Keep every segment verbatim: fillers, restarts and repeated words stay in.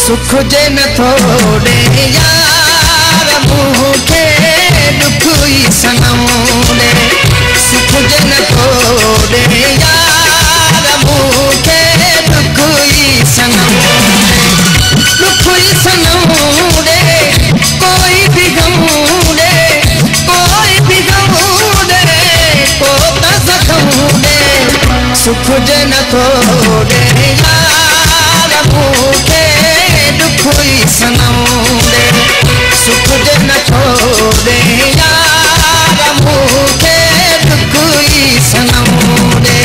सुख जे न थोड़े यार मूंखे दुख ई सनम ॾे सुख जे न थोड़े यार मूंखे दुख ई सनम दुख ई सनम ॾे कोई भी गम ॾे कोई भी गम ॾे को त ज़ख़म ॾे सुख जे न थोड़े यार मूंखे कोई सनम दे सुख जे न छोड़े यार मूंखे दुख ई सनम दे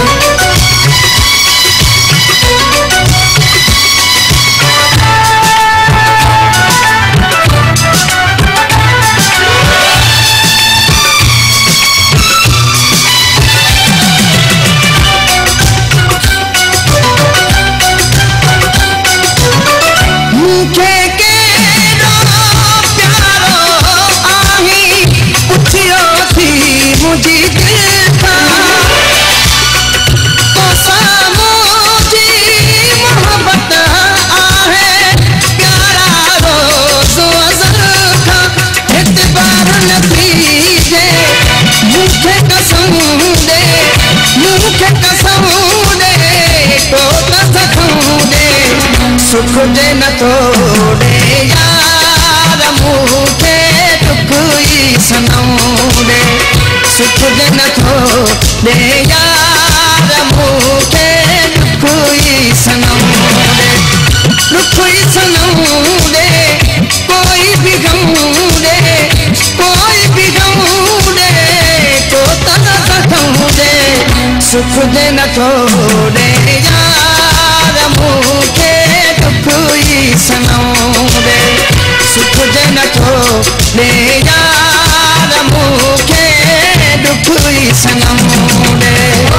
सुख जे न थोड़े यार मूंखे दुख ई सनम ॾे सुख जे न थोड़े यार मूंखे दुख ई सनम ॾे दुख ई सनम ॾे कोई भी गम ॾे कोई भी गम ॾे को त ज़ख़म ॾे सुख जे न थोड़े यार मूंखे दुख ई सनम ॾे सुख जे न थोड़े यार मूंखे दुख ई सनम ॾे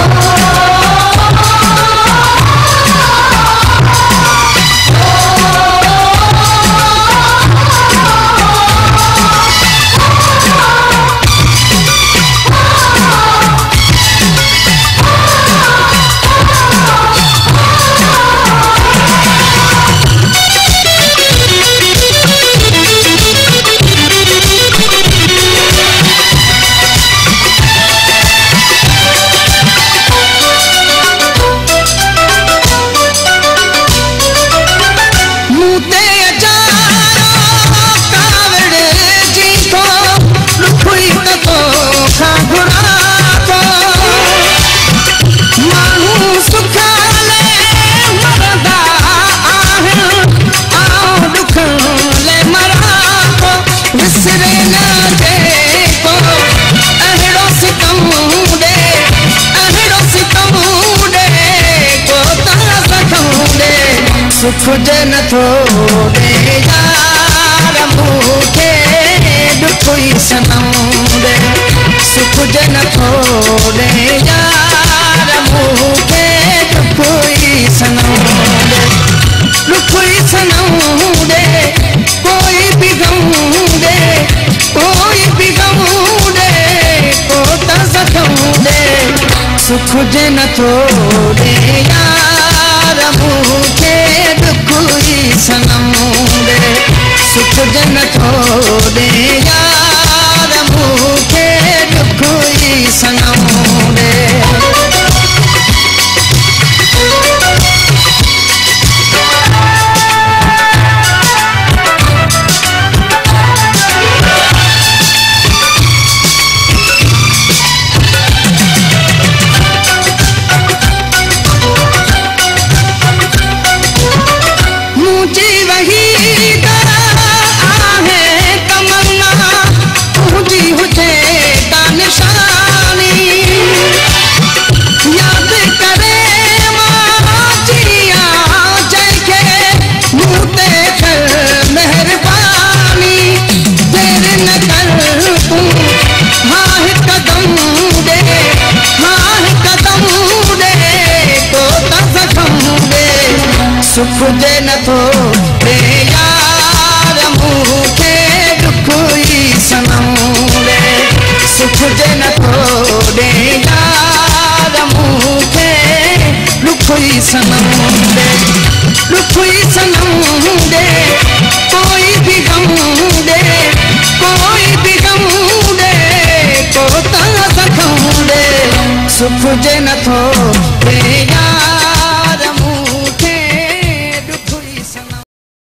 सुख जे न थोड़े यार मूंखे दुख ई सनम ॾे सुख जे न थोड़े यार मूंखे दुख ई सनम ॾे दुख ई सनम ॾे कोई भी गम ॾे कोई भी गम ॾे को त ज़ख़म ॾे सुख जे न थोड़े यार मूंखे दुख ई सनम ॾे सुख जे न थोड़े यार मूंखे दुख ई सनम ॾे सुख जे न थोड़े यार मूंखे दुख ई सनम ॾे सुख जे न थोड़े यार मूंखे दुख ई सनम ॾे दुख ई सनम सुख जे नथो ॾे